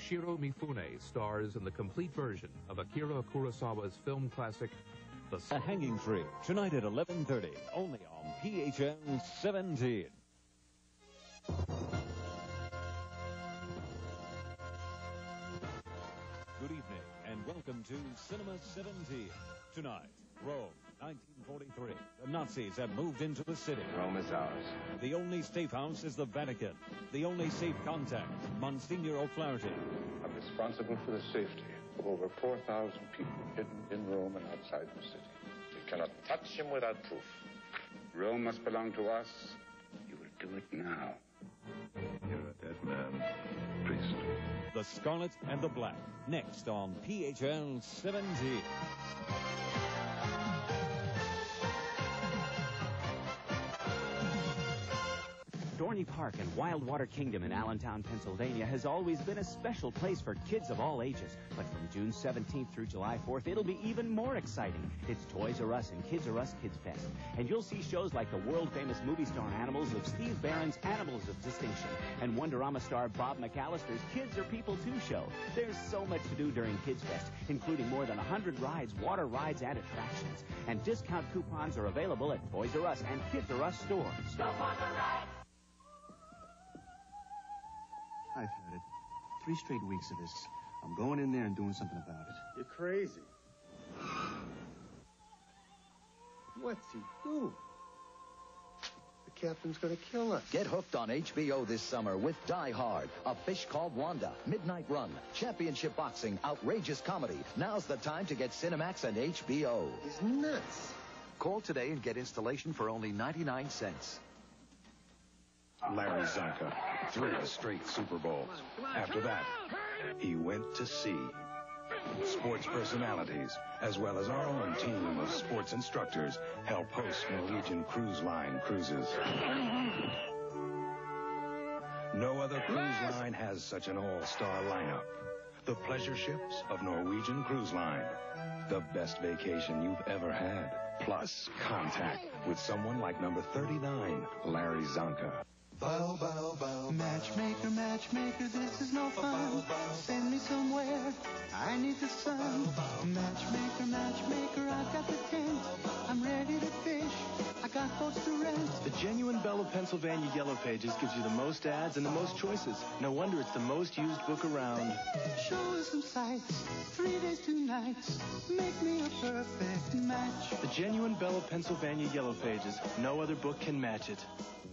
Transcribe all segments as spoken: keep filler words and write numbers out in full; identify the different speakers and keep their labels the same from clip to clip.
Speaker 1: Shiro Mifune stars in the complete version of Akira Kurosawa's film classic, The
Speaker 2: A Hanging Tree, tonight at eleven thirty, only on P H N seventeen. Good evening, and welcome to Cinema seventeen. Tonight, Rome, nineteen forty-three. The Nazis have moved into the city.
Speaker 3: Rome is ours.
Speaker 2: The only safe house is the Vatican. The only safe contact, Monsignor O'Flaherty.
Speaker 4: I'm responsible for the safety of over four thousand people hidden in Rome and outside the city.
Speaker 5: We cannot touch him without proof.
Speaker 4: Rome must belong to us.
Speaker 3: You will do it now.
Speaker 4: You're a dead man, priest.
Speaker 2: The Scarlet and the Black, next on P H N seventeen.
Speaker 6: Dorney Park and Wildwater Kingdom in Allentown, Pennsylvania has always been a special place for kids of all ages. But from June seventeenth through July fourth, it'll be even more exciting. It's Toys R Us and Kids R Us Kids Fest. And you'll see shows like the world-famous movie star animals of Steve Barron's Animals of Distinction and Wonderama star Bob McAllister's Kids Are People Too show. There's so much to do during Kids Fest, including more than one hundred rides, water rides, and attractions. And discount coupons are available at Toys R Us and Kids R Us stores. Go on the ride!
Speaker 7: I've had it. Three straight weeks of this. I'm going in there and doing something about it.
Speaker 8: You're crazy. What's he do? The captain's gonna kill us.
Speaker 9: Get hooked on H B O this summer with Die Hard, A Fish Called Wanda, Midnight Run, Championship Boxing, Outrageous Comedy. Now's the time to get Cinemax and H B O.
Speaker 8: He's nuts.
Speaker 9: Call today and get installation for only ninety-nine cents.
Speaker 10: Larry Zonka, three straight Super Bowls. After that, he went to sea. Sports personalities, as well as our own team of sports instructors, help host Norwegian Cruise Line cruises. No other cruise line has such an all-star lineup. The pleasure ships of Norwegian Cruise Line. The best vacation you've ever had. Plus, contact with someone like number thirty-nine, Larry Zonka.
Speaker 11: Bow, bow, bow. Matchmaker, matchmaker, this is no fun. Send me somewhere, I need the sun. Matchmaker, matchmaker, I've got the tent. I'm ready to fish, I got boats to rent.
Speaker 12: The genuine Belle of Pennsylvania Yellow Pages gives you the most ads and the most choices. No wonder it's the most used book around.
Speaker 11: Show us some sights, three days, two nights. Make me a perfect match.
Speaker 12: The genuine Belle of Pennsylvania Yellow Pages. No other book can match it.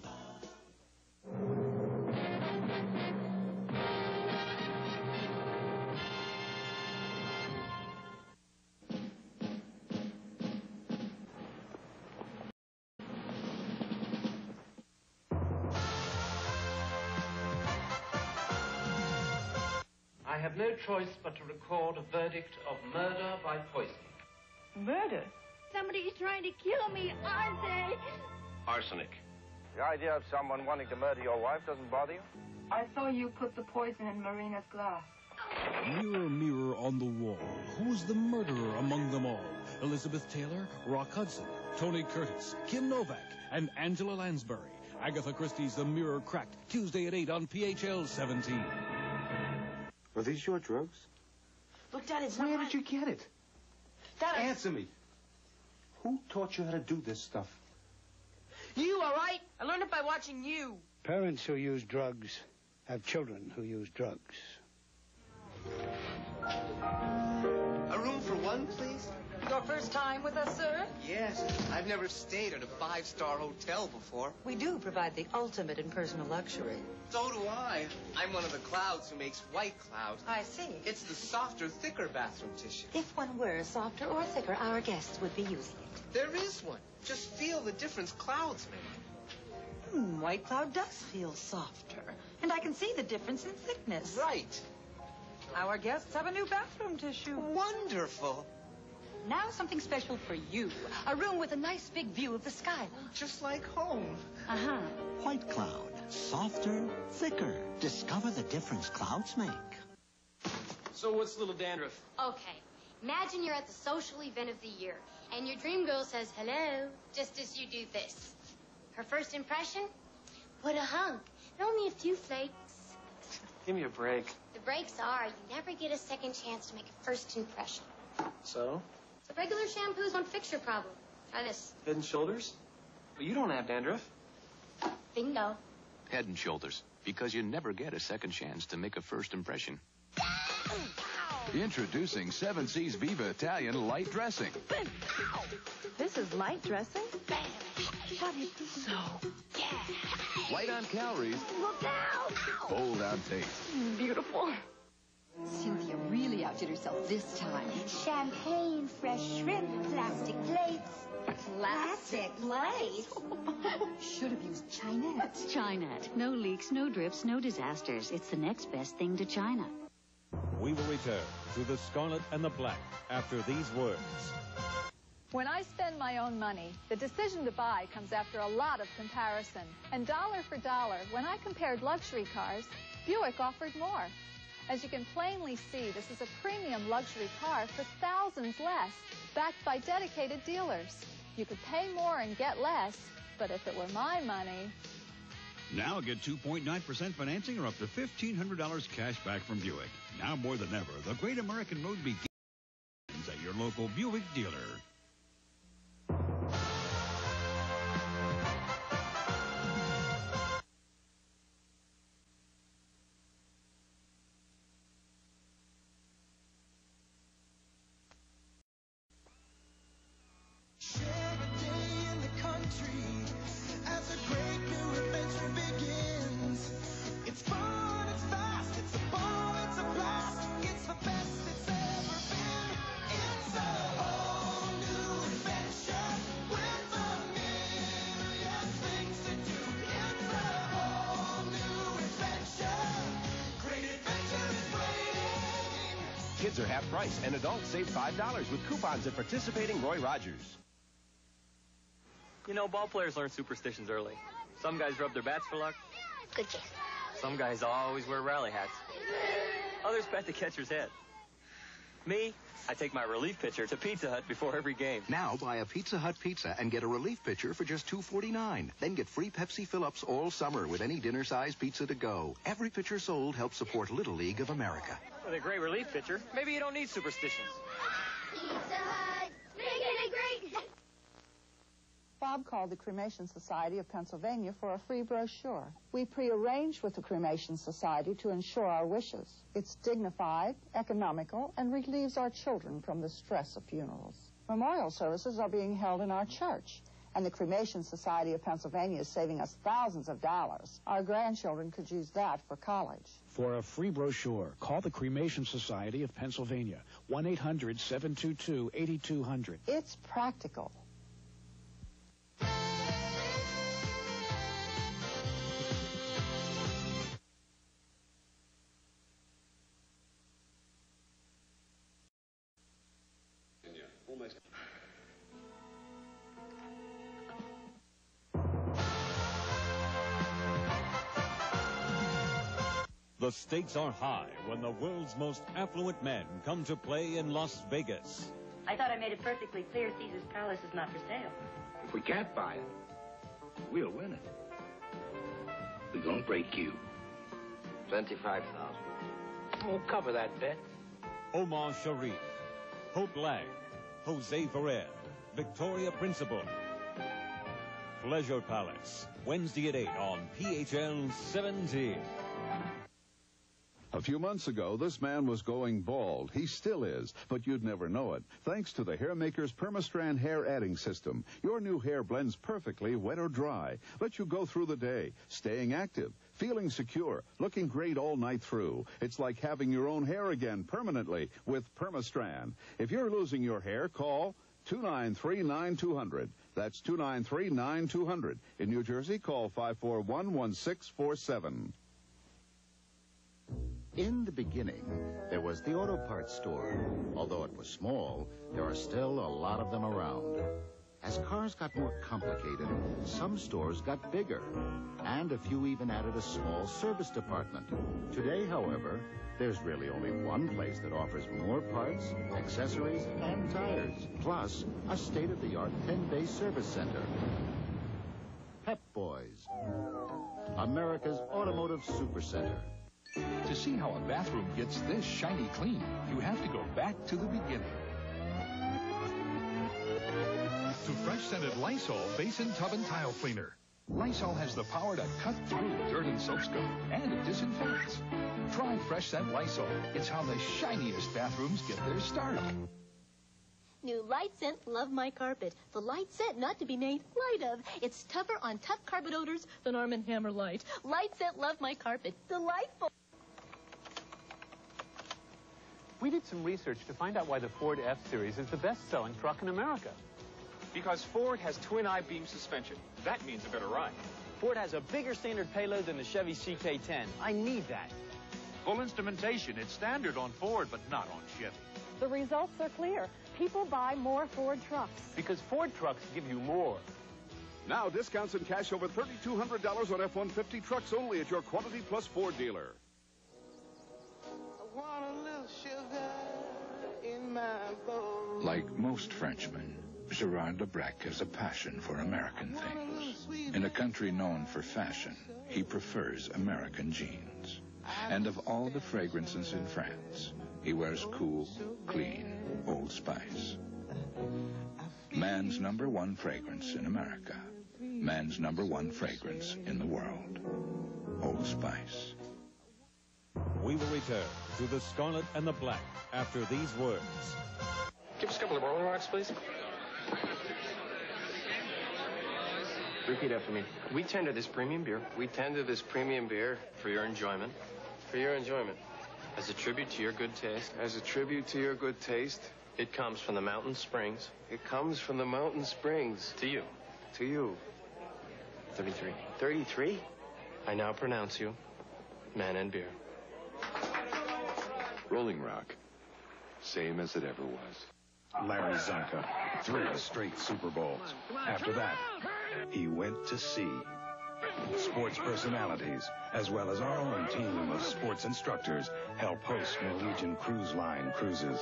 Speaker 13: I have no choice but to record a verdict of murder by poison.
Speaker 14: Murder?
Speaker 15: Somebody's trying to kill me, aren't they?
Speaker 5: Arsenic.
Speaker 16: The idea of someone wanting to murder your wife doesn't bother you?
Speaker 14: I saw you put the poison in Marina's glass.
Speaker 17: Mirror, mirror on the wall, who's the murderer among them all? Elizabeth Taylor, Rock Hudson, Tony Curtis, Kim Novak, and Angela Lansbury. Agatha Christie's The Mirror Cracked, Tuesday at eight on P H L seventeen.
Speaker 8: Are these your drugs?
Speaker 14: Look, Dad, it's
Speaker 8: Where
Speaker 14: not...
Speaker 8: did you get it?
Speaker 14: Dad, I...
Speaker 8: Answer me. Who taught you how to do this stuff?
Speaker 14: You, all right? I learned it by watching you.
Speaker 18: Parents who use drugs have children who use drugs.
Speaker 19: A room for one, please?
Speaker 14: Your first time with us, sir?
Speaker 19: Yes. I've never stayed at a five-star hotel before.
Speaker 14: We do provide the ultimate in personal luxury.
Speaker 19: So do I. I'm one of the clouds who makes white cloud.
Speaker 14: I see.
Speaker 19: It's the softer, thicker bathroom tissue.
Speaker 14: If one were softer or thicker, our guests would be using it.
Speaker 19: There is one. Just feel the difference clouds make.
Speaker 14: Hmm, white cloud does feel softer. And I can see the difference in thickness.
Speaker 19: Right.
Speaker 14: Our guests have a new bathroom tissue.
Speaker 19: Wonderful.
Speaker 14: Now something special for you. A room with a nice big view of the skyline.
Speaker 19: Just like home.
Speaker 14: Uh-huh.
Speaker 20: White cloud. Softer, thicker. Discover the difference clouds make.
Speaker 19: So what's little dandruff?
Speaker 15: Okay. Imagine you're at the social event of the year, and your dream girl says hello, just as you do this. Her first impression? What a hunk. Only a few flakes.
Speaker 19: Give me a break.
Speaker 15: The breaks are you never get a second chance to make a first impression.
Speaker 12: So?
Speaker 15: The regular shampoos won't fix your problem. Try this.
Speaker 12: Head and Shoulders? But you don't have dandruff.
Speaker 15: Bingo.
Speaker 21: Head and Shoulders, because you never get a second chance to make a first impression.
Speaker 22: Introducing Seven Seas Viva Italian Light Dressing.
Speaker 23: This is light dressing? But it's so
Speaker 22: Light on calories,
Speaker 23: Look out!
Speaker 22: bold on taste.
Speaker 23: Beautiful.
Speaker 14: Cynthia really outdid herself this time.
Speaker 23: Champagne, fresh shrimp, plastic plates.
Speaker 14: Plastic
Speaker 23: plates?
Speaker 14: Should have used Chinette.
Speaker 24: Chinette. No leaks, no drips, no disasters. It's the next best thing to China.
Speaker 2: We will return to the Scarlet and the Black after these words.
Speaker 25: When I spend my own money, the decision to buy comes after a lot of comparison. And dollar for dollar, when I compared luxury cars, Buick offered more. As you can plainly see, this is a premium luxury car for thousands less, backed by dedicated dealers. You could pay more and get less, but if it were my money...
Speaker 26: Now get two point nine percent financing or up to fifteen hundred dollars cash back from Buick. Now more than ever, the Great American Road begins at your local Buick dealer.
Speaker 27: Kids are half price, and adults save five dollars with coupons at participating Roy Rogers.
Speaker 28: You know, ball players learn superstitions early. Some guys rub their bats for luck.
Speaker 15: Good kid.
Speaker 28: Some guys always wear rally hats. Others pat the catcher's head. Me, I take my relief pitcher to Pizza Hut before every game.
Speaker 29: Now buy a Pizza Hut pizza and get a relief pitcher for just two forty-nine. Then get free Pepsi fill-ups all summer with any dinner-sized pizza to go. Every pitcher sold helps support Little League of America.
Speaker 28: With a great relief pitcher, maybe you don't need superstitions.
Speaker 15: Pizza Hut, making it great.
Speaker 30: Bob called the Cremation Society of Pennsylvania for a free brochure. We prearranged with the Cremation Society to ensure our wishes. It's dignified, economical, and relieves our children from the stress of funerals. Memorial services are being held in our church, and the Cremation Society of Pennsylvania is saving us thousands of dollars. Our grandchildren could use that for college.
Speaker 31: For a free brochure, call the Cremation Society of Pennsylvania, one eight hundred, seven two two, eight two zero zero.
Speaker 30: It's practical.
Speaker 2: The stakes are high when the world's most affluent men come to play in Las Vegas.
Speaker 24: I thought I made it perfectly clear Caesar's Palace is not for sale.
Speaker 3: If we can't buy it, we'll win it. We're gonna break you.
Speaker 5: twenty-five thousand.
Speaker 3: We'll cover that bet.
Speaker 2: Omar Sharif, Hope Lang, Jose Ferrer, Victoria Principal. Pleasure Palace, Wednesday at eight on P H L seventeen.
Speaker 32: A few months ago, this man was going bald. He still is, but you'd never know it. Thanks to the Hairmaker's Permastrand hair adding system, your new hair blends perfectly, wet or dry. Lets you go through the day, staying active, feeling secure, looking great all night through. It's like having your own hair again permanently with Permastrand. If you're losing your hair, call two nine three, nine two zero zero. That's two nine three, nine two zero zero. In New Jersey, call five four one, one six four seven.
Speaker 33: In the beginning, there was the auto parts store. Although it was small, there are still a lot of them around. As cars got more complicated, some stores got bigger, and a few even added a small service department. Today, however, there's really only one place that offers more parts, accessories, and tires, plus a state-of-the-art ten-day service center. Pep Boys, America's automotive supercenter.
Speaker 1: To see how a bathroom gets this shiny clean, you have to go back to the beginning. To fresh-scented Lysol Basin Tub and Tile Cleaner. Lysol has the power to cut through dirt and soap scum, and it disinfects. Try Fresh Scent Lysol. It's how the shiniest bathrooms get their start.
Speaker 4: New Light Scent Love My Carpet. The light scent not to be made light of. It's tougher on tough carpet odors than Arm and Hammer Light. Light Scent Love My Carpet. Delightful.
Speaker 6: We did some research to find out why the Ford F-Series is the best-selling truck in America.
Speaker 7: Because Ford has twin I-beam suspension. That means a better ride.
Speaker 8: Ford has a bigger standard payload than the Chevy C K ten. I need that.
Speaker 9: Full instrumentation. It's standard on Ford, but not on Chevy.
Speaker 23: The results are clear. People buy more Ford trucks.
Speaker 6: Because Ford trucks give you more.
Speaker 10: Now, discounts and cash over three thousand two hundred dollars on F one fifty trucks only at your Quality Plus Ford dealer.
Speaker 11: I want a little sugar in my bowl.
Speaker 13: Like most Frenchmen, Gerard Lebrec has a passion for American things. In a country known for fashion, he prefers American jeans. And of all the fragrances in France, he wears cool, clean Old Spice. Man's number one fragrance in America. Man's number one fragrance in the world. Old Spice.
Speaker 2: We will return to the Scarlet and the Black after these words.
Speaker 28: Give us a couple of Rolling Rocks, please. Repeat after me. We tender this premium beer. We tender this premium beer for your enjoyment. For your enjoyment. As a tribute to your good taste. As a tribute to your good taste. It comes from the mountain springs. It comes from the mountain springs. To you. To you. thirty-three. thirty-three? I now pronounce you man and beer.
Speaker 16: Rolling Rock. Same as it ever was.
Speaker 17: Larry Zonka, three straight Super Bowls. After that, he went to sea. Sports personalities, as well as our own team of sports instructors, help host Norwegian Cruise Line cruises.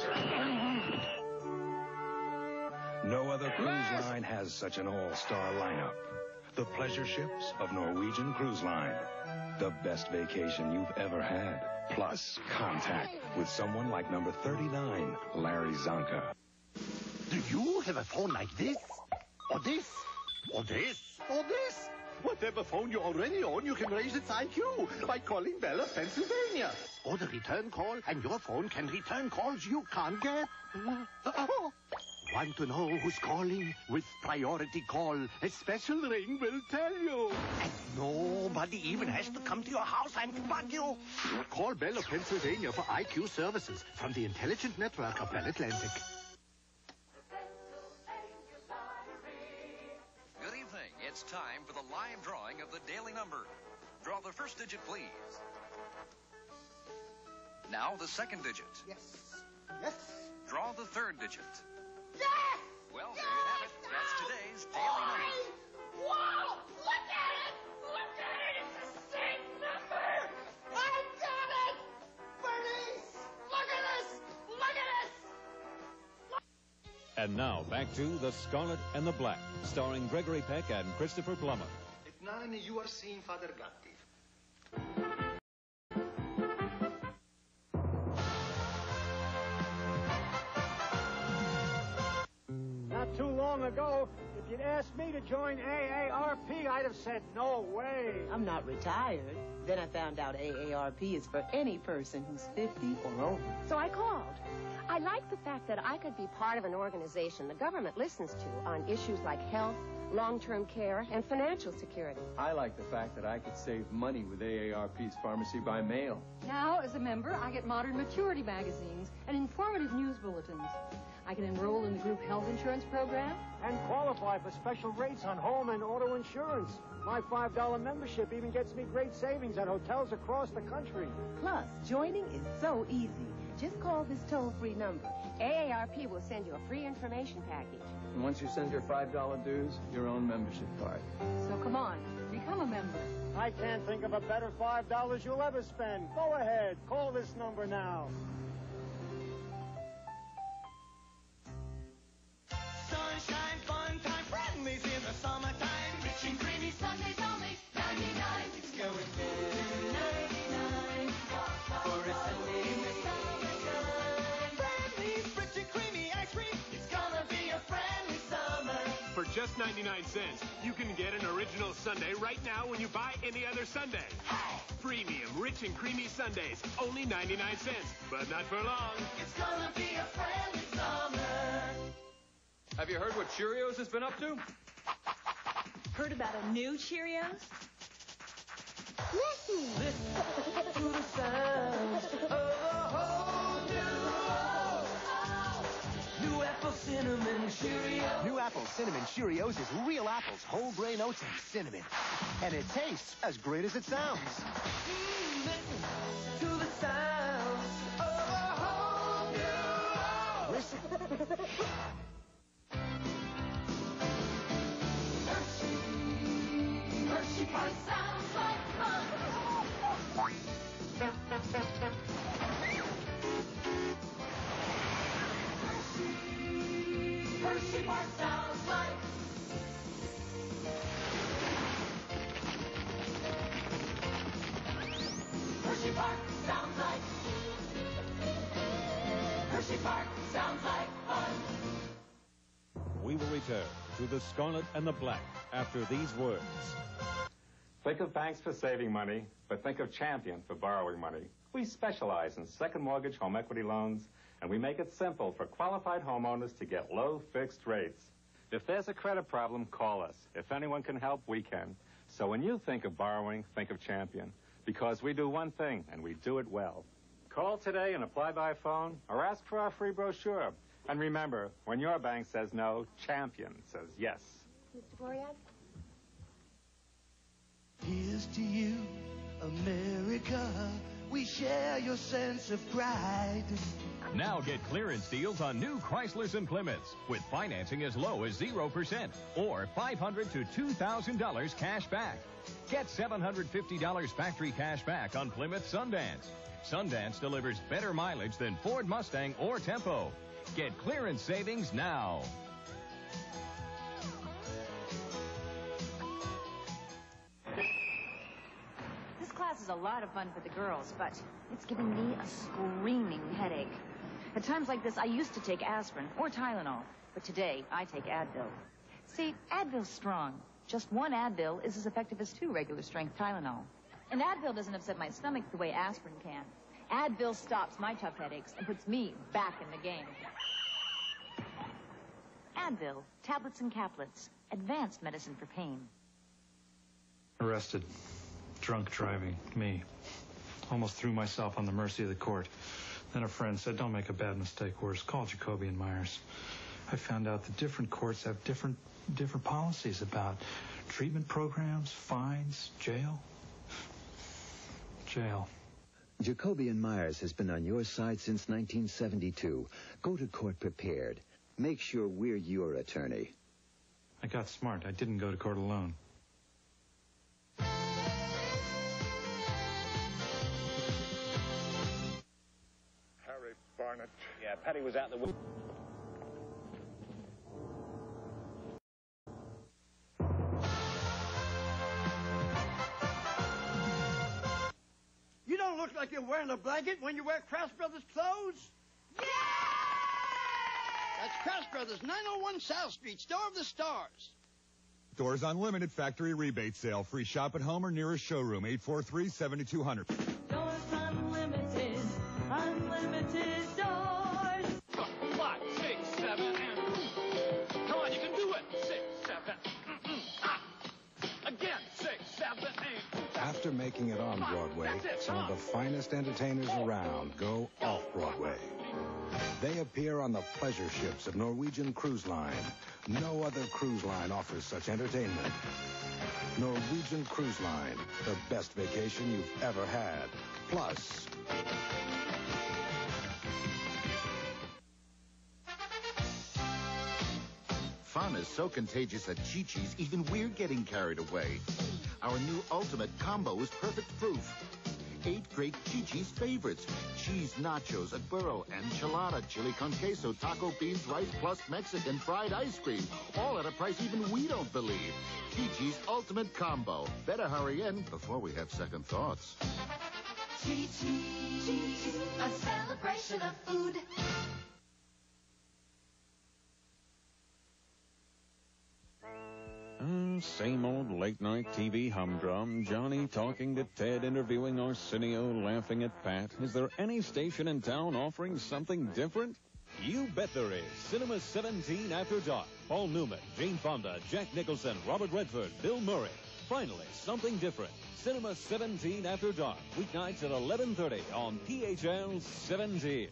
Speaker 17: No other cruise line has such an all-star lineup. The pleasure ships of Norwegian Cruise Line. The best vacation you've ever had. Plus, contact with someone like number thirty-nine, Larry Zonka.
Speaker 18: Do you have a phone like this? Or this? Or this? Or this? Whatever phone you already own, you can raise its I Q by calling Bell of Pennsylvania. Or the return call, and your phone can return calls you can't get. Oh. Want to know who's calling? With Priority Call, a special ring will tell you. And nobody even has to come to your house and bug you. Call Bell of Pennsylvania for I Q services from the intelligent network of Bell Atlantic.
Speaker 20: Good evening. It's time for the live drawing of the daily number. Draw the first digit, please. Now the second digit.
Speaker 18: Yes. Yes.
Speaker 20: Draw the third digit.
Speaker 18: Yes!
Speaker 20: Well,
Speaker 18: yes!
Speaker 20: there you have it. That's today's daily number.
Speaker 18: Wow! Look at it! Look at it! It's the same number! I got it! Bernice! Look at this! Look at this!
Speaker 2: And now, back to The Scarlet and the Black, starring Gregory Peck and Christopher Plummer.
Speaker 18: At nine, you are seeing Father Gatti.
Speaker 34: Not too long ago, if you'd asked me to join A A R P, I'd have said, no way.
Speaker 35: I'm not retired. Then I found out A A R P is for any person who's fifty or over.
Speaker 23: So I called.
Speaker 36: I like the fact that I could be part of an organization the government listens to on issues like health, long-term care, and financial security.
Speaker 28: I like the fact that I could save money with A A R P's pharmacy by mail.
Speaker 37: Now, as a member, I get modern maturity magazines and informative news bulletins. I can enroll in the group health insurance program.
Speaker 34: And qualify for special rates on home and auto insurance. My five dollar membership even gets me great savings at hotels across the country.
Speaker 35: Plus, joining is so easy. Just call this toll-free number.
Speaker 36: A A R P will send you a free information package.
Speaker 28: And once you send your five dollar dues, your own membership card.
Speaker 37: So come on, become a member.
Speaker 34: I can't think of a better five dollars you'll ever spend. Go ahead, call this number now.
Speaker 11: Sunshine, fun time, friendlies in the summertime. Rich and creamy Sundays only, ninety-nine. It's going down, ninety-nine.
Speaker 3: just ninety-nine cents. You can get an original sundae right now when you buy any other sundae. Premium, rich and creamy sundaes, only ninety-nine cents, but not for long.
Speaker 11: It's gonna be a friendly summer.
Speaker 7: Have you heard what Cheerios has been up to?
Speaker 23: Heard about a new Cheerios?
Speaker 11: Listen. Listen to the sounds of a whole new world. New Apple Cinnamon Cheerios.
Speaker 5: New Apple Cinnamon Cheerios is real apples, whole grain oats, and cinnamon. And it tastes as great as it sounds.
Speaker 11: Mm, listen to the sounds of a whole new world.
Speaker 5: Listen.
Speaker 11: Hershey, Hershey Park sounds like fun. Hershey, Hershey Park sounds like. Hershey Park sounds like. Hershey Park sounds like fun.
Speaker 2: We will return to the Scarlet and the Black after these words.
Speaker 12: Think of banks for saving money, but think of Champion for borrowing money. We specialize in second mortgage home equity loans, and we make it simple for qualified homeowners to get low fixed rates. If there's a credit problem, call us. If anyone can help, we can. So when you think of borrowing, think of Champion, because we do one thing, and we do it well. Call today and apply by phone, or ask for our free brochure. And remember, when your bank says no, Champion says yes.
Speaker 36: Mister Boreas?
Speaker 11: Here's to you, America. We share your sense of pride.
Speaker 14: Now get clearance deals on new Chryslers and Plymouths with financing as low as zero percent or five hundred dollars to two thousand dollars cash back. Get seven hundred fifty dollars factory cash back on Plymouth Sundance. Sundance delivers better mileage than Ford Mustang or Tempo. Get clearance savings now.
Speaker 23: This class is a lot of fun for the girls, but it's giving me a screaming headache. At times like this, I used to take aspirin or Tylenol, but today I take Advil. See, Advil's strong. Just one Advil is as effective as two regular-strength Tylenol. And Advil doesn't upset my stomach the way aspirin can. Advil stops my tough headaches and puts me back in the game. Advil, tablets and caplets, advanced medicine for pain.
Speaker 15: Arrested. Drunk driving. Me. Almost threw myself on the mercy of the court. Then a friend said, don't make a bad mistake, worse. Call Jacoby and Myers. I found out that different courts have different different policies about treatment programs, fines, jail. Jail.
Speaker 19: Jacoby and Myers has been on your side since nineteen seventy-two. Go to court prepared. Make sure we're your attorney.
Speaker 15: I got smart. I didn't go to court alone.
Speaker 21: Harry Barnett.
Speaker 8: Yeah, Patty was out the window.
Speaker 34: You don't look like you're wearing a blanket when you wear Kraft Brothers clothes. Yeah! That's Kraft Brothers, nine oh one South Street, Store of the Stars.
Speaker 22: Doors Unlimited Factory Rebate Sale. Free shop at home or nearest showroom. eight four three, seven two zero zero.
Speaker 11: Doors Unlimited, unlimited doors.
Speaker 7: Five, six, seven, and... Come on, you can do it. Six, seven, mm-mm, ah. Again, six, seven, eight.
Speaker 17: After making it on Broadway, some of the finest entertainers around go off-Broadway. They appear on the pleasure ships of Norwegian Cruise Line. No other cruise line offers such entertainment. Norwegian Cruise Line, the best vacation you've ever had. Plus...
Speaker 24: Fun is so contagious at Chi-Chi's, even we're getting carried away. Our new Ultimate Combo is perfect proof. Eight great Chi-Chi's favorites. Cheese nachos at Burro, enchilada, chili con queso, taco beans, rice plus Mexican fried ice cream. All at a price even we don't believe. Chi-Chi's Ultimate Combo. Better hurry in before we have second thoughts.
Speaker 11: Chi-Chi's, a celebration of food.
Speaker 25: Hey,
Speaker 2: same old late-night T V humdrum. Johnny talking to Ted, interviewing Arsenio, laughing at Pat. Is there any station in town offering something different? You bet there is. Cinema seventeen After Dark. Paul Newman, Jane Fonda, Jack Nicholson, Robert Redford, Bill Murray. Finally, something different. Cinema seventeen After Dark. Weeknights at eleven thirty on P H L seventeen.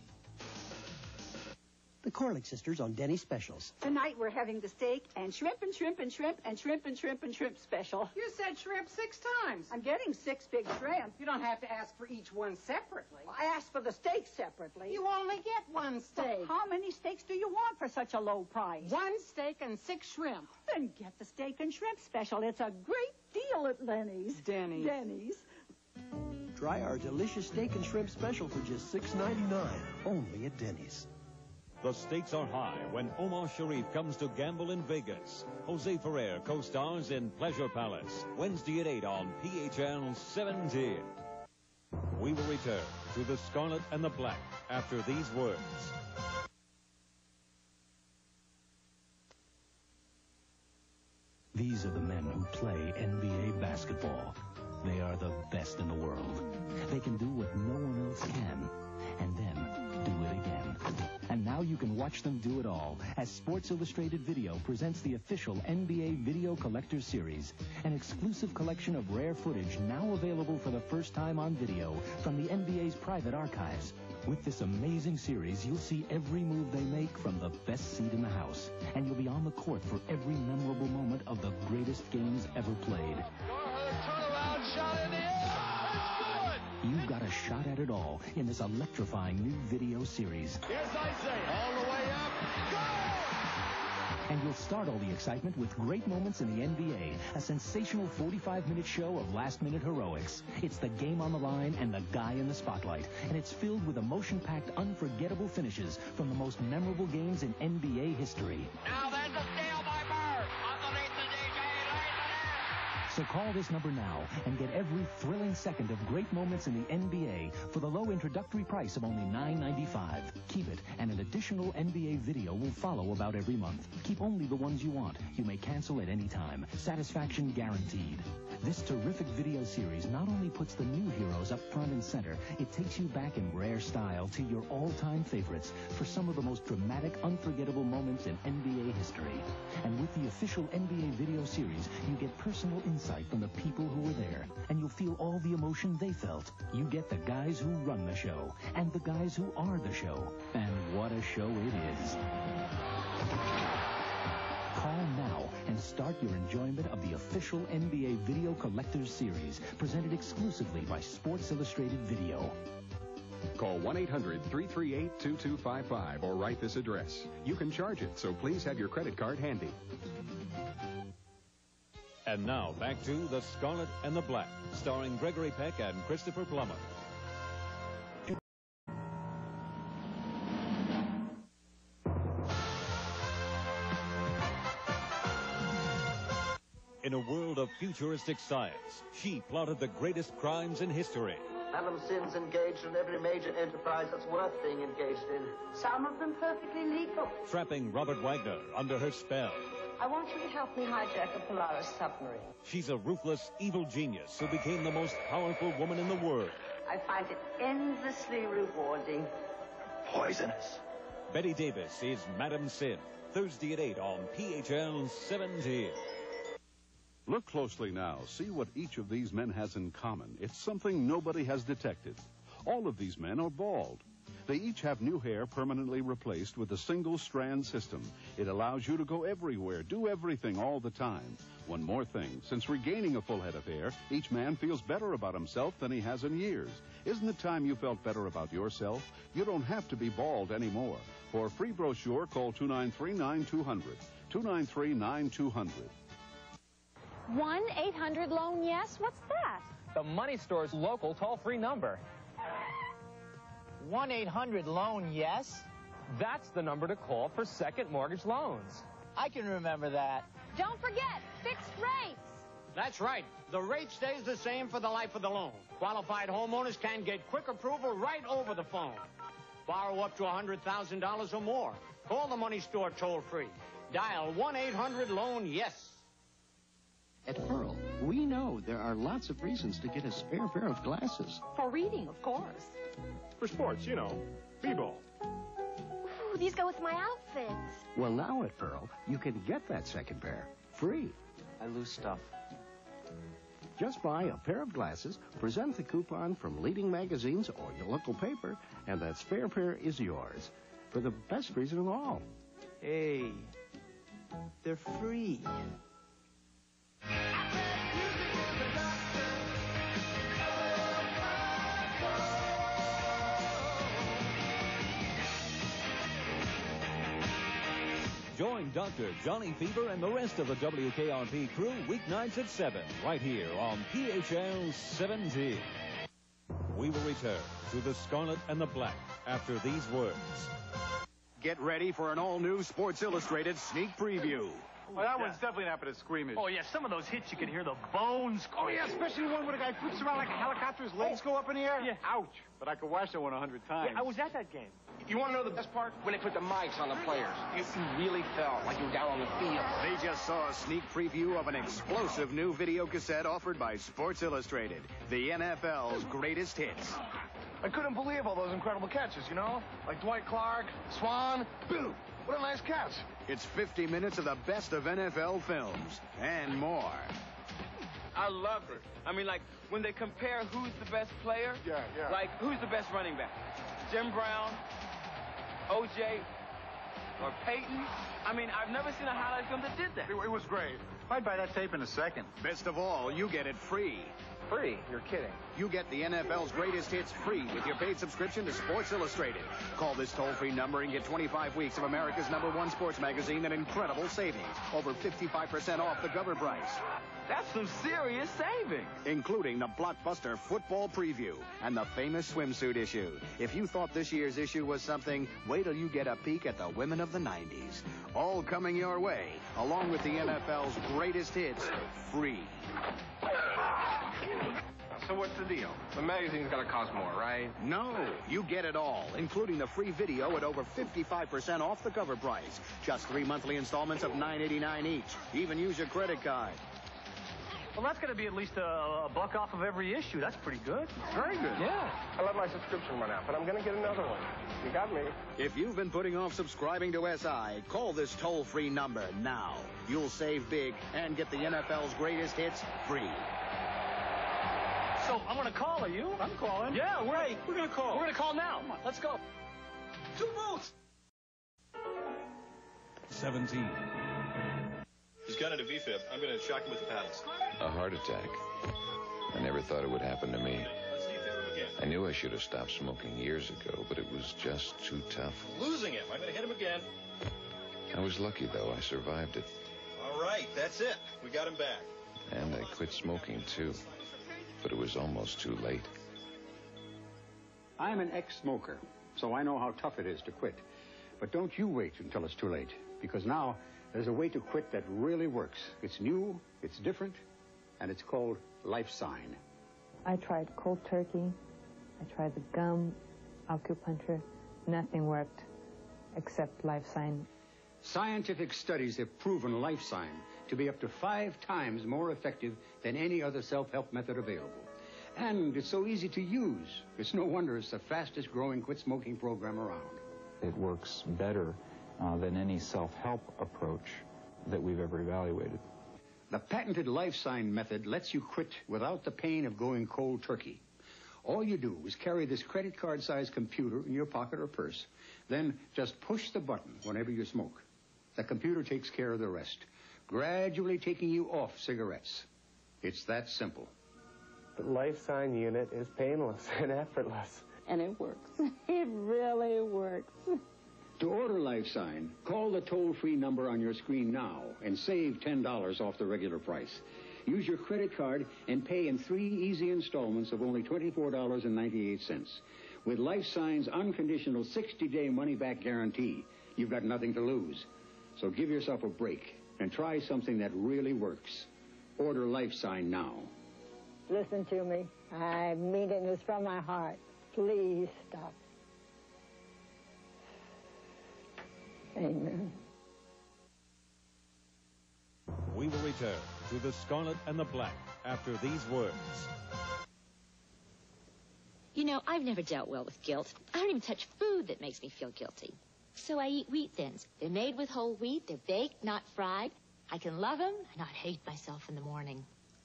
Speaker 1: The Corlick Sisters on Denny's specials.
Speaker 4: Tonight we're having the steak and shrimp and shrimp and shrimp and shrimp and shrimp and shrimp special.
Speaker 6: You said shrimp six times.
Speaker 4: I'm getting six big shrimp.
Speaker 6: You don't have to ask for each one separately.
Speaker 4: I asked for the steak separately.
Speaker 6: You only get one steak.
Speaker 4: So how many steaks do you want for such a low price?
Speaker 6: One steak and six shrimp.
Speaker 4: Then get the steak and shrimp special. It's a great deal at Lenny's.
Speaker 6: Denny's.
Speaker 4: Denny's.
Speaker 1: Try our delicious steak and shrimp special for just six ninety-nine, only at Denny's.
Speaker 2: The stakes are high when Omar Sharif comes to gamble in Vegas. Jose Ferrer co-stars in Pleasure Palace, Wednesday at eight on P H L seventeen. We will return to the Scarlet and the Black after these words.
Speaker 9: These are the men who play N B A basketball. They are the best in the world. They can do what no one else can, and then do it again. And now you can watch them do it all as Sports Illustrated Video presents the official N B A Video Collector Series, an exclusive collection of rare footage now available for the first time on video from the N B A's private archives. With this amazing series, you'll see every move they make from the best seat in the house, and you'll be on the court for every memorable moment of the greatest games ever played.
Speaker 7: Turnaround shot in the air.
Speaker 9: You've got a shot at it all in this electrifying new video series.
Speaker 7: Here's Isaiah. All the way up. Go!
Speaker 9: And you'll start all the excitement with great moments in the N B A, a sensational forty-five minute show of last-minute heroics. It's the game on the line and the guy in the spotlight, and it's filled with emotion-packed, unforgettable finishes from the most memorable games in N B A history.
Speaker 7: Now there's a steal by Bird. Underneath the D J.
Speaker 9: So call this number now and get every thrilling second of great moments in the N B A for the low introductory price of only nine ninety-five. Keep it, and an additional N B A video will follow about every month. Keep only the ones you want. You may cancel at any time. Satisfaction guaranteed. This terrific video series not only puts the new heroes up front and center, it takes you back in rare style to your all-time favorites for some of the most dramatic, unforgettable moments in N B A history. And with the official N B A video series, you get personal insight from the people who were there, and you'll feel all the emotion they felt. You get the guys who run the show, and the guys who are the show. And what a show it is. Call now and start your enjoyment of the official N B A Video Collectors Series, presented exclusively by Sports Illustrated Video.
Speaker 10: Call one eight hundred, three three eight, two two five five or write this address. You can charge it, so please have your credit card handy.
Speaker 2: And now, back to The Scarlet and the Black, starring Gregory Peck and Christopher Plummer. In a world of futuristic science, she plotted the greatest crimes in history.
Speaker 13: Madam Sin's engaged in every major enterprise that's worth being engaged in.
Speaker 16: Some of them perfectly legal.
Speaker 2: Trapping Robert Wagner under her spell.
Speaker 16: I want you to help me hijack a Polaris submarine.
Speaker 2: She's a ruthless, evil genius who became the most powerful woman in the world.
Speaker 16: I find it endlessly rewarding.
Speaker 2: Poisonous. Betty Davis is Madam Sin. Thursday at eight on P H L seventeen.
Speaker 18: Look closely now. See what each of these men has in common. It's something nobody has detected. All of these men are bald. They each have new hair permanently replaced with a single strand system. It allows you to go everywhere, do everything all the time. One more thing. Since regaining a full head of hair, each man feels better about himself than he has in years. Isn't it time you felt better about yourself? You don't have to be bald anymore. For a free brochure, call two nine three, nine two hundred. two nine three, nine two hundred.
Speaker 20: one eight hundred loan yes? What's that?
Speaker 8: The Money Store's local toll-free number.
Speaker 25: one eight hundred loan yes?
Speaker 8: That's the number to call for second mortgage loans.
Speaker 25: I can remember that.
Speaker 20: Don't forget, fixed rates.
Speaker 34: That's right. The rate stays the same for the life of the loan. Qualified homeowners can get quick approval right over the phone. Borrow up to one hundred thousand dollars or more. Call the Money Store toll-free. Dial one eight hundred loan yes.
Speaker 3: At Pearl, we know there are lots of reasons to get a spare pair of glasses.
Speaker 20: For reading, of course.
Speaker 21: For sports, you know, b-ball.
Speaker 20: Ooh, these go with my outfits.
Speaker 3: Well, now at Pearl, you can get that second pair free.
Speaker 8: I lose stuff.
Speaker 3: Just buy a pair of glasses, present the coupon from leading magazines or your local paper, and that spare pair is yours. For the best reason of all.
Speaker 8: Hey, they're free.
Speaker 2: Join Doctor Johnny Fever and the rest of the W K R P crew weeknights at seven, right here on P H L seventeen. We will return to the Scarlet and the Black after these words.
Speaker 5: Get ready for an all-new Sports Illustrated sneak preview.
Speaker 12: Well, that one's definitely not for the screamers.
Speaker 14: Oh, yeah, some of those hits, you can hear the bones
Speaker 12: Oh,
Speaker 14: crunch.
Speaker 12: yeah, especially the one where the guy flips around like a helicopter, his legs go up in the air.
Speaker 14: Yeah.
Speaker 12: Ouch. But I could watch that one a hundred times.
Speaker 14: Yeah, I was at that game.
Speaker 19: You want to know the best part? When they put the mics on the players. You really felt like you were down on the field.
Speaker 5: They just saw a sneak preview of an explosive new video cassette offered by Sports Illustrated, the N F L's greatest hits.
Speaker 19: I couldn't believe all those incredible catches, you know? Like Dwight Clark, Swan, boom. What a nice catch.
Speaker 5: It's fifty minutes of the best of N F L films and more.
Speaker 23: I love it. I mean, like, when they compare who's the best player,
Speaker 12: yeah, yeah.
Speaker 23: like, who's the best running back? Jim Brown, O J, or Peyton? I mean, I've never seen a highlight film that did that.
Speaker 12: It, it was great. I'd buy that tape in a second.
Speaker 5: Best of all, you get it free.
Speaker 19: Free? You're kidding.
Speaker 5: You get the N F L's greatest hits free with your paid subscription to Sports Illustrated. Call this toll-free number and get twenty-five weeks of America's number one sports magazine at incredible savings. Over fifty-five percent off the cover price.
Speaker 23: That's some serious savings.
Speaker 5: Including the blockbuster football preview and the famous swimsuit issue. If you thought this year's issue was something, wait till you get a peek at the women of the nineties. All coming your way, along with the N F L's greatest hits, free.
Speaker 19: So what's the deal? The magazine's gonna cost more, right?
Speaker 5: No, you get it all, including the free video at over fifty-five percent off the cover price. Just three monthly installments of nine eighty-nine each. Even use your credit card.
Speaker 14: Well, that's going to be at least a, a buck off of every issue. That's pretty good.
Speaker 19: Very good.
Speaker 14: Yeah.
Speaker 19: I let my subscription run out, but I'm gonna get another one. You got me.
Speaker 5: If you've been putting off subscribing to S I, call this toll-free number now. You'll save big and get the N F L's greatest hits free.
Speaker 14: So I'm going to call. Are you?
Speaker 12: I'm calling.
Speaker 14: Yeah, we're,
Speaker 12: Hey, we're going to call.
Speaker 14: we're going to call now. Come on, let's go. Two votes.
Speaker 2: seventeen.
Speaker 26: He's got it a V fib. I'm going to shock him with the paddles.
Speaker 27: A heart attack. I never thought it would happen to me.
Speaker 26: Let's V fib him again.
Speaker 27: I knew I should have stopped smoking years ago, but it was just too tough.
Speaker 26: Losing him. I'm going to hit him again.
Speaker 27: I was lucky, though. I survived it.
Speaker 26: All right, that's it. We got him back.
Speaker 27: And I quit smoking, too. But it was almost too late.
Speaker 28: I'm an ex-smoker, so I know how tough it is to quit. But don't you wait until it's too late, because now there's a way to quit that really works. It's new, it's different, and it's called Life Sign.
Speaker 29: I tried cold turkey, I tried the gum, acupuncture. Nothing worked except Life Sign.
Speaker 28: Scientific studies have proven Life Sign to be up to five times more effective than any other self-help method available. And it's so easy to use. It's no wonder it's the fastest growing quit smoking program around.
Speaker 30: It works better uh, than any self-help approach that we've ever evaluated.
Speaker 28: The patented Life Sign method lets you quit without the pain of going cold turkey. All you do is carry this credit card-sized computer in your pocket or purse, then just push the button whenever you smoke. The computer takes care of the rest, gradually taking you off cigarettes. It's that simple.
Speaker 13: The Life Sign unit is painless and effortless.
Speaker 4: And it works. It really works.
Speaker 28: To order Life Sign, call the toll-free number on your screen now and save ten dollars off the regular price. Use your credit card and pay in three easy installments of only twenty-four dollars and ninety-eight cents. With Life Sign's unconditional sixty-day money-back guarantee, you've got nothing to lose. So give yourself a break and try something that really works. Order Life Sign now.
Speaker 31: Listen to me. I mean it, and it's from my heart. Please stop. Amen.
Speaker 2: We will return to the scarlet and the black after these words.
Speaker 1: You know, I've never dealt well with guilt. I don't even touch food that makes me feel guilty. So I eat Wheat Thins. They're made with whole wheat. They're baked, not fried. I can love them and not hate myself in the morning.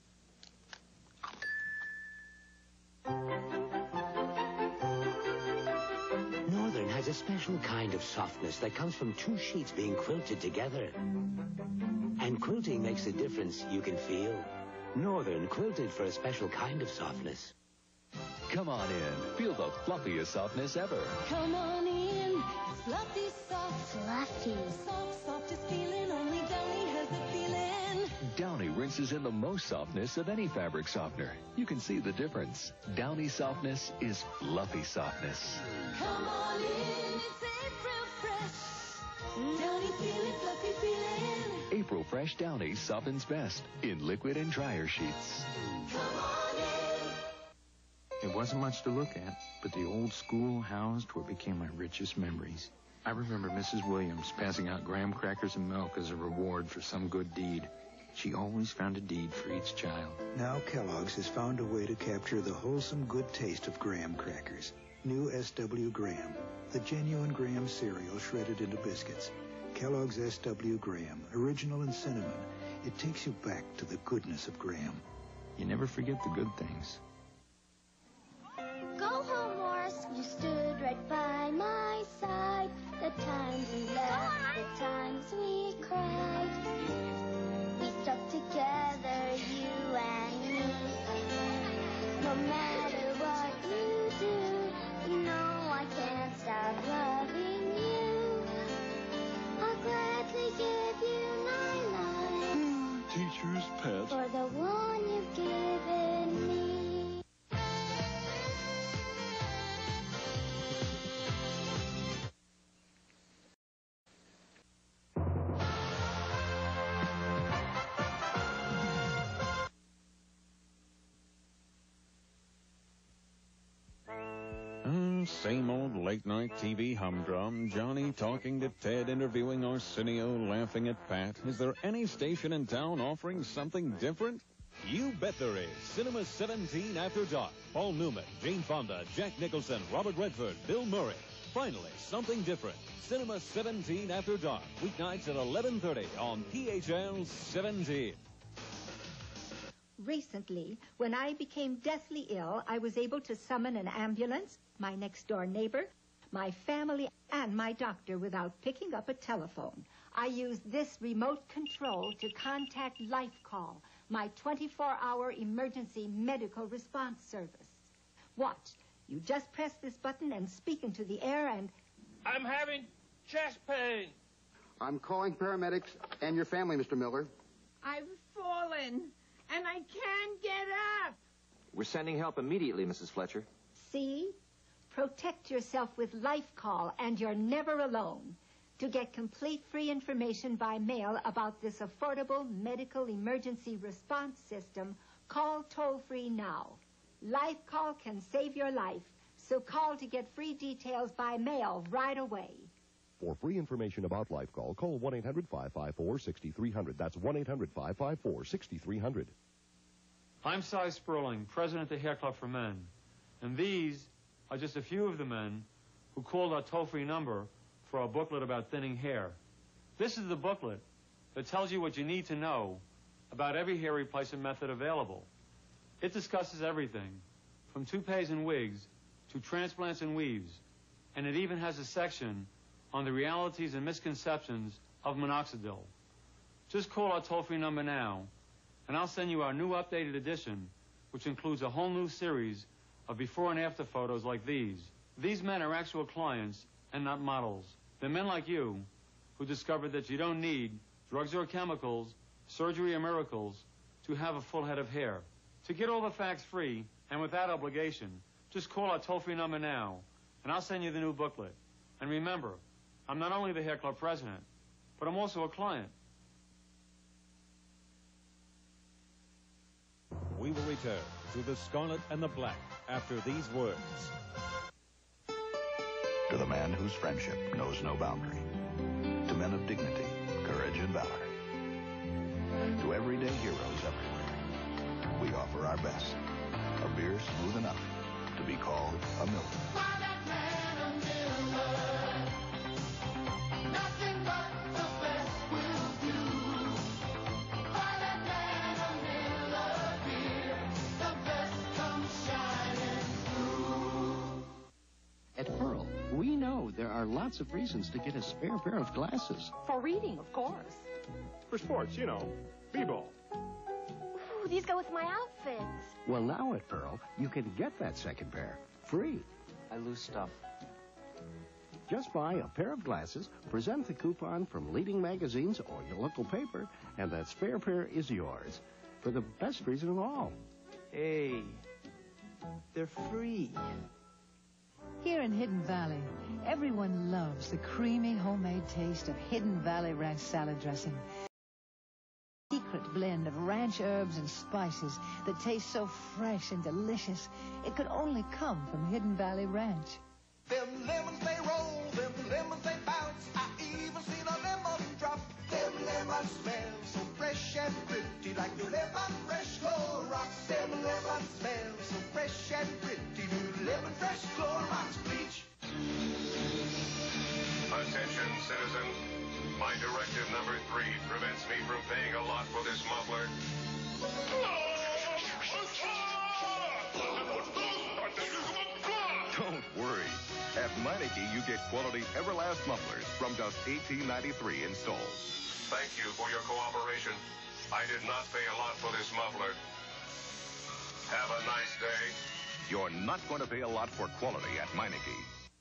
Speaker 6: Northern has a special kind of softness that comes from two sheets being quilted together. And quilting makes a difference you can feel. Northern quilted for a special kind of softness.
Speaker 7: Come on in. Feel the fluffiest softness ever.
Speaker 9: Come on in. Fluffy soft. Fluffy. Soft, softest feeling. Only Downy has the feeling.
Speaker 7: Downy rinses in the most softness of any fabric softener. You can see the difference. Downy softness is fluffy softness.
Speaker 9: Come on in. It's April Fresh. Downy feeling, fluffy feeling.
Speaker 7: April Fresh Downy softens best in liquid and dryer sheets.
Speaker 9: Come on in.
Speaker 10: It wasn't much to look at, but the old school housed what became my richest memories. I remember Missus Williams passing out graham crackers and milk as a reward for some good deed. She always found a deed for each child.
Speaker 11: Now Kellogg's has found a way to capture the wholesome good taste of graham crackers. New S W Graham, the genuine graham cereal shredded into biscuits. Kellogg's S W Graham, original in cinnamon. It takes you back to the goodness of graham.
Speaker 10: You never forget the good things.
Speaker 9: Go home, Morris. You stood right by my side. The times we laughed, the times we cried. We stuck together, you and me. No matter what you do, you know I can't stop loving you. I'll gladly give you my life.
Speaker 7: Teacher's pet.
Speaker 9: For the one you've given me.
Speaker 2: Same old late-night T V humdrum. Johnny talking to Ted, interviewing Arsenio, laughing at Pat. Is there any station in town offering something different? You bet there is. Cinema seventeen After Dark. Paul Newman, Jane Fonda, Jack Nicholson, Robert Redford, Bill Murray. Finally, something different. Cinema seventeen After Dark. Weeknights at eleven thirty on P H L seventeen.
Speaker 15: Recently, when I became deathly ill, I was able to summon an ambulance, my next-door neighbor, my family, and my doctor without picking up a telephone. I used this remote control to contact LifeCall, my twenty-four hour emergency medical response service. Watch. You just press this button and speak into the air and...
Speaker 16: I'm having chest pain.
Speaker 17: I'm calling paramedics and your family, Mister Miller.
Speaker 18: I've fallen, and I can't get up.
Speaker 22: We're sending help immediately, Missus Fletcher.
Speaker 15: See? Protect yourself with LifeCall, and you're never alone. To get complete free information by mail about this affordable medical emergency response system, call toll-free now. LifeCall can save your life, so call to get free details by mail right away.
Speaker 24: For free information about LifeCall, call one eight hundred, five five four, six three zero zero. That's one eight hundred, five five four, six three zero zero.
Speaker 32: I'm Cy Sperling, president of the Hair Club for Men. And these are just a few of the men who called our toll-free number for our booklet about thinning hair. This is the booklet that tells you what you need to know about every hair replacement method available. It discusses everything, from toupees and wigs to transplants and weaves, and it even has a section on the realities and misconceptions of minoxidil. Just call our toll-free number now, and I'll send you our new updated edition, which includes a whole new series of before and after photos like these. These men are actual clients and not models. They're men like you who discovered that you don't need drugs or chemicals, surgery or miracles to have a full head of hair. To get all the facts free and without obligation, just call our toll-free number now, and I'll send you the new booklet. And remember, I'm not only the Hair Club president, but I'm also a client.
Speaker 2: We will return to the scarlet and the black after these words.
Speaker 33: To the man whose friendship knows no boundary. To men of dignity, courage, and valor.
Speaker 3: to everyday heroes everywhere. We offer our best. A beer smooth enough to be called a Miller.
Speaker 5: At Pearl, we know there are lots of reasons to get a spare pair of glasses.
Speaker 8: For reading, of course.
Speaker 12: For sports, you know, b-ball.
Speaker 8: Ooh, these go with my outfits.
Speaker 5: Well, now at Pearl, you can get that second pair free.
Speaker 14: I lose stuff.
Speaker 5: Just buy a pair of glasses, present the coupon from leading magazines or your local paper, and that spare pair is yours. For the best reason of all.
Speaker 19: Hey, they're free.
Speaker 20: Here in Hidden Valley, everyone loves the creamy homemade taste of Hidden Valley Ranch salad dressing. Secret blend of ranch herbs and spices that taste so fresh and delicious. It could only come from Hidden Valley Ranch.
Speaker 21: Them lemons they roll, them lemons they bounce. I even seen a lemon drop. Them lemons smell so fresh and pretty, like new lemon fresh Clorox. Them lemons smell so fresh and pretty, new lemon fresh Clorox bleach.
Speaker 23: Attention, citizen. My directive number three prevents me from paying a lot for this muffler.
Speaker 25: Don't worry. At Meineke, you get quality Everlast mufflers from just eighteen ninety-three installed.
Speaker 23: Thank you for your cooperation. I did not pay a lot for this muffler. Have a nice day.
Speaker 25: You're not going to pay a lot for quality at Meineke.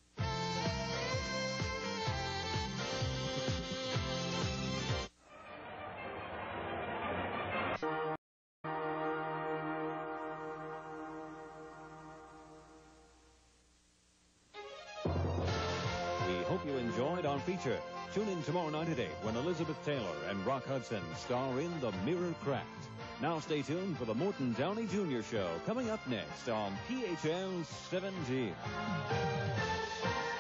Speaker 2: Hope you enjoyed our feature. Tune in tomorrow night at eight when Elizabeth Taylor and Rock Hudson star in The Mirror Cracked. Now stay tuned for the Morton Downey Junior Show coming up next on P H L seventeen.